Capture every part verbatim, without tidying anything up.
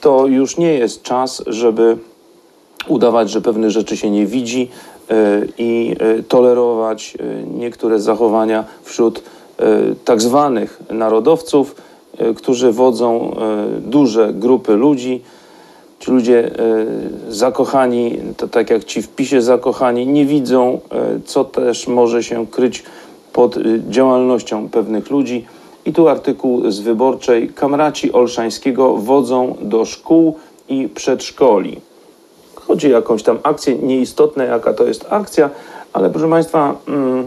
to już nie jest czas, żeby udawać, że pewne rzeczy się nie widzi i tolerować niektóre zachowania wśród tak zwanych narodowców, którzy wodzą duże grupy ludzi. Ci ludzie zakochani, to tak jak ci w PiSie zakochani, nie widzą, co też może się kryć pod działalnością pewnych ludzi. I tu artykuł z Wyborczej. Kamraci Olszańskiego wodzą do szkół i przedszkoli. Chodzi o jakąś tam akcję, nieistotne jaka to jest akcja, ale proszę Państwa,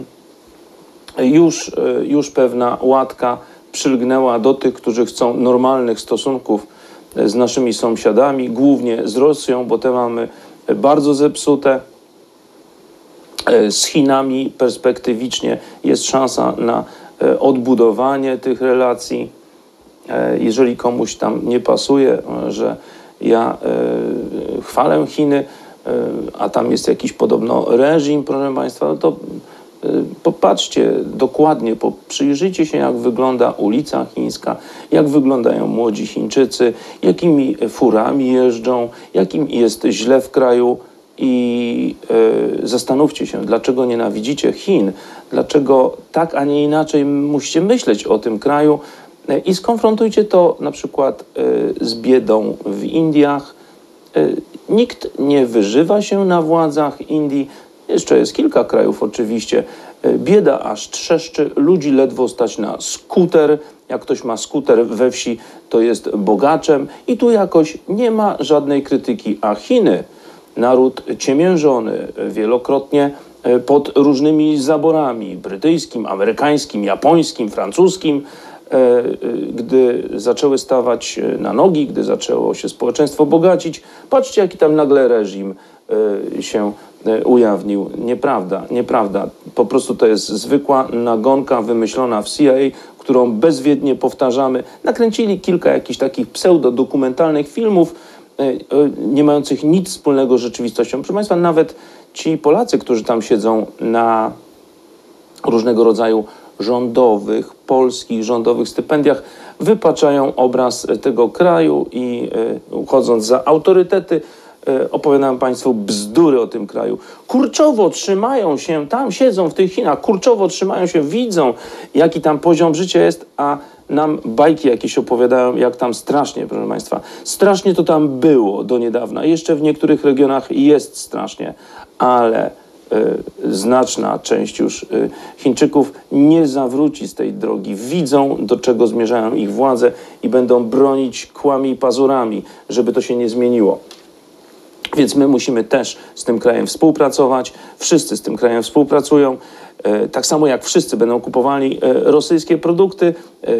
już, już pewna łatka przylgnęła do tych, którzy chcą normalnych stosunków z naszymi sąsiadami, głównie z Rosją, bo te mamy bardzo zepsute. Z Chinami perspektywicznie jest szansa na odbudowanie tych relacji. Jeżeli komuś tam nie pasuje, że ja chwalę Chiny, a tam jest jakiś podobno reżim, proszę Państwa, no to popatrzcie dokładnie, przyjrzyjcie się, jak wygląda ulica chińska, jak wyglądają młodzi Chińczycy, jakimi furami jeżdżą, jakim jest źle w kraju i y, zastanówcie się, dlaczego nienawidzicie Chin, dlaczego tak, a nie inaczej musicie myśleć o tym kraju y, i skonfrontujcie to na przykład y, z biedą w Indiach. Y, nikt nie wyżywa się na władzach Indii. Jeszcze jest kilka krajów oczywiście. Bieda aż trzeszczy, ludzi ledwo stać na skuter. Jak ktoś ma skuter we wsi, to jest bogaczem. I tu jakoś nie ma żadnej krytyki. A Chiny, naród ciemiężony, wielokrotnie pod różnymi zaborami brytyjskim, amerykańskim, japońskim, francuskim, gdy zaczęły stawać na nogi, gdy zaczęło się społeczeństwo bogacić, patrzcie, jaki tam nagle reżim się ujawnił. Nieprawda, nieprawda. Po prostu to jest zwykła nagonka wymyślona w C I A, którą bezwiednie powtarzamy. Nakręcili kilka jakichś takich pseudodokumentalnych filmów, nie mających nic wspólnego z rzeczywistością. Proszę Państwa, nawet ci Polacy, którzy tam siedzą na różnego rodzaju rządowych, polskich rządowych stypendiach, wypaczają obraz tego kraju i uchodząc za autorytety, opowiadam Państwu bzdury o tym kraju. Kurczowo trzymają się, tam siedzą w tych Chinach, kurczowo trzymają się, widzą, jaki tam poziom życia jest, a nam bajki jakieś opowiadają, jak tam strasznie, proszę Państwa. Strasznie to tam było do niedawna. Jeszcze w niektórych regionach jest strasznie, ale y, znaczna część już y, Chińczyków nie zawróci z tej drogi. Widzą, do czego zmierzają ich władze i będą bronić kłami i pazurami, żeby to się nie zmieniło. Więc my musimy też z tym krajem współpracować. Wszyscy z tym krajem współpracują. Tak samo jak wszyscy będą kupowali rosyjskie produkty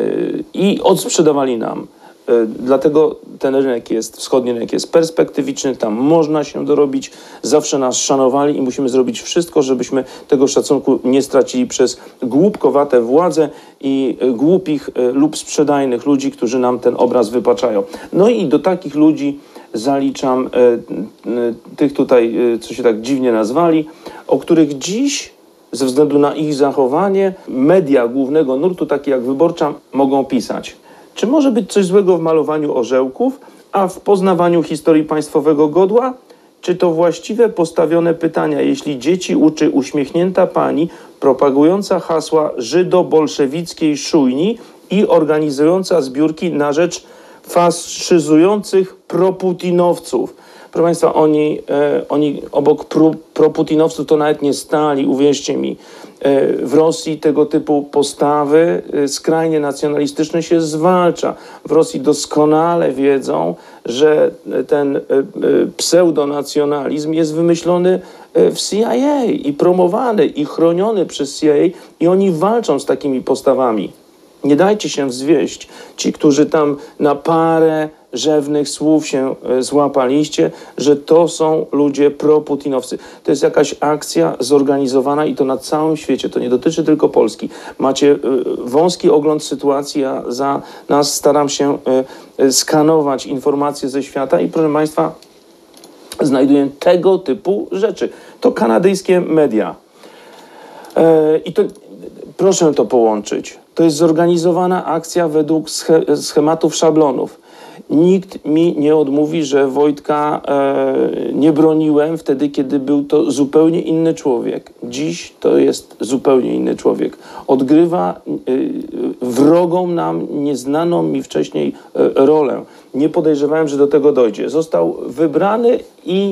i odsprzedawali nam. Dlatego ten rynek jest, wschodni rynek jest perspektywiczny, tam można się dorobić. Zawsze nas szanowali i musimy zrobić wszystko, żebyśmy tego szacunku nie stracili przez głupkowate władze i głupich lub sprzedajnych ludzi, którzy nam ten obraz wypaczają. No i do takich ludzi zaliczam e, e, tych tutaj, e, co się tak dziwnie nazwali, o których dziś, ze względu na ich zachowanie, media głównego nurtu, takie jak Wyborcza, mogą pisać. Czy może być coś złego w malowaniu orzełków, a w poznawaniu historii państwowego godła? Czy to właściwe postawione pytania, jeśli dzieci uczy uśmiechnięta pani propagująca hasła żydo-bolszewickiej szujni i organizująca zbiórki na rzecz faszyzujących proputinowców. Proszę Państwa, oni, e, oni obok pro, proputinowców to nawet nie stali, uwierzcie mi. E, w Rosji tego typu postawy e, skrajnie nacjonalistyczne się zwalcza. W Rosji doskonale wiedzą, że ten e, e, pseudonacjonalizm jest wymyślony w C I A i promowany i chroniony przez C I A i oni walczą z takimi postawami. Nie dajcie się zwieść. Ci, którzy tam na parę rzewnych słów się złapaliście, że to są ludzie proputinowcy. To jest jakaś akcja zorganizowana i to na całym świecie. To nie dotyczy tylko Polski. Macie wąski ogląd sytuacji, ja za nas staram się skanować informacje ze świata i proszę Państwa, znajduję tego typu rzeczy. To kanadyjskie media. I to proszę to połączyć. To jest zorganizowana akcja według schematów, szablonów. Nikt mi nie odmówi, że Wojtka e, nie broniłem wtedy, kiedy był to zupełnie inny człowiek. Dziś to jest zupełnie inny człowiek. Odgrywa e, wrogą nam, nieznaną mi wcześniej e, rolę. Nie podejrzewałem, że do tego dojdzie. Został wybrany i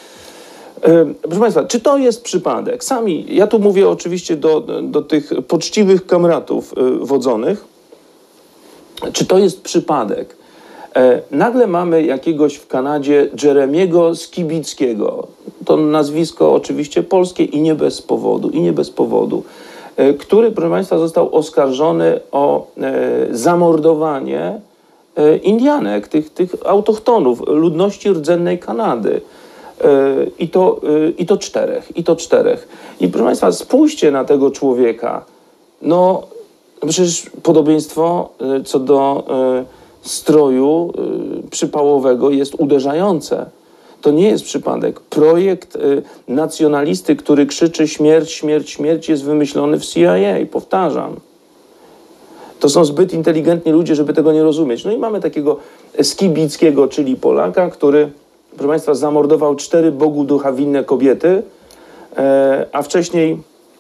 e, proszę Państwa, czy to jest przypadek? Sami, ja tu mówię oczywiście do, do tych poczciwych kamratów e, wodzonych. Czy to jest przypadek? E, nagle mamy jakiegoś w Kanadzie Jeremiego Skibickiego. To nazwisko oczywiście polskie i nie bez powodu, i nie bez powodu. E, który, proszę Państwa, został oskarżony o e, zamordowanie e, Indianek, tych, tych autochtonów, ludności rdzennej Kanady. E, i, to, e, I to czterech, i to czterech. I proszę Państwa, spójrzcie na tego człowieka. No, przecież podobieństwo e, co do e, stroju y, przypałowego jest uderzające. To nie jest przypadek. Projekt y, nacjonalisty, który krzyczy śmierć, śmierć, śmierć, jest wymyślony w C I A. Powtarzam. To są zbyt inteligentni ludzie, żeby tego nie rozumieć. No i mamy takiego Skibickiego, czyli Polaka, który, proszę Państwa, zamordował cztery Bogu ducha winne kobiety, e, a wcześniej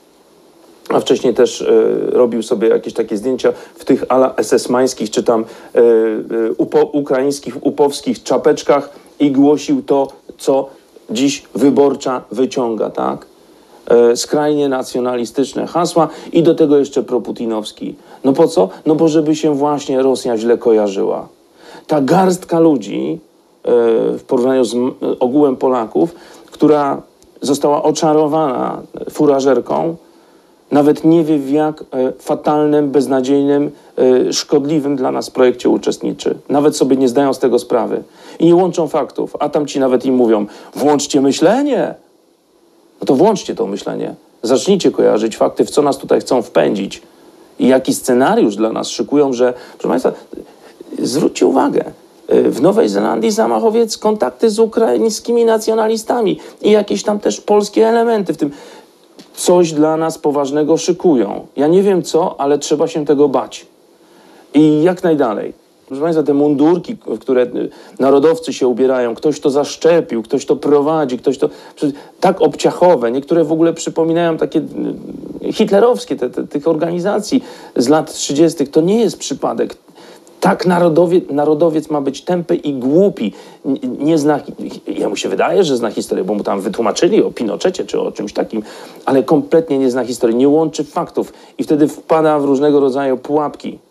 A wcześniej też e, robił sobie jakieś takie zdjęcia w tych ala esesmańskich, czy tam e, e, upo, ukraińskich, upowskich czapeczkach i głosił to, co dziś Wyborcza wyciąga, tak? E, skrajnie nacjonalistyczne hasła i do tego jeszcze proputinowski. No po co? No bo żeby się właśnie Rosja źle kojarzyła. Ta garstka ludzi e, w porównaniu z m, ogółem Polaków, która została oczarowana furażerką, nawet nie wie, w jak e, fatalnym, beznadziejnym, e, szkodliwym dla nas projekcie uczestniczy. Nawet sobie nie zdają z tego sprawy. I nie łączą faktów. A tam ci nawet im mówią, włączcie myślenie. No to włączcie to myślenie. Zacznijcie kojarzyć fakty, w co nas tutaj chcą wpędzić. I jaki scenariusz dla nas szykują, że... Proszę Państwa, zwróćcie uwagę. W Nowej Zelandii zamachowiec, kontakty z ukraińskimi nacjonalistami i jakieś tam też polskie elementy w tym... Coś dla nas poważnego szykują. Ja nie wiem co, ale trzeba się tego bać. I jak najdalej. Proszę Państwa, te mundurki, w które narodowcy się ubierają, ktoś to zaszczepił, ktoś to prowadzi, ktoś to... Tak obciachowe, niektóre w ogóle przypominają takie hitlerowskie, te, te, tych organizacji z lat trzydziestych. To nie jest przypadek. Tak narodowiec, narodowiec ma być tępy i głupi. Nie, nie zna, jemu się wydaje, że zna historię, bo mu tam wytłumaczyli o Pinochecie czy o czymś takim, ale kompletnie nie zna historii, nie łączy faktów i wtedy wpada w różnego rodzaju pułapki.